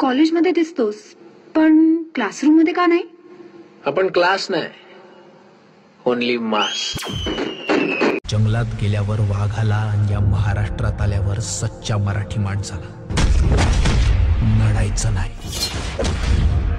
कॉलेजमध्ये दिसतोस, पण क्लासरूम मध्ये का नाही? आपण क्लास नाही, ओनली मास. जंगलात गेल्यावर वाघाला आणि या महाराष्ट्रात आल्यावर सच्चा मराठी माणसाला नडायचं नाही.